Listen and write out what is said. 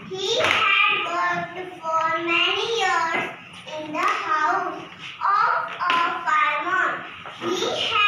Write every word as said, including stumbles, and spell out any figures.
He had worked for many years in the house of a farmer. He had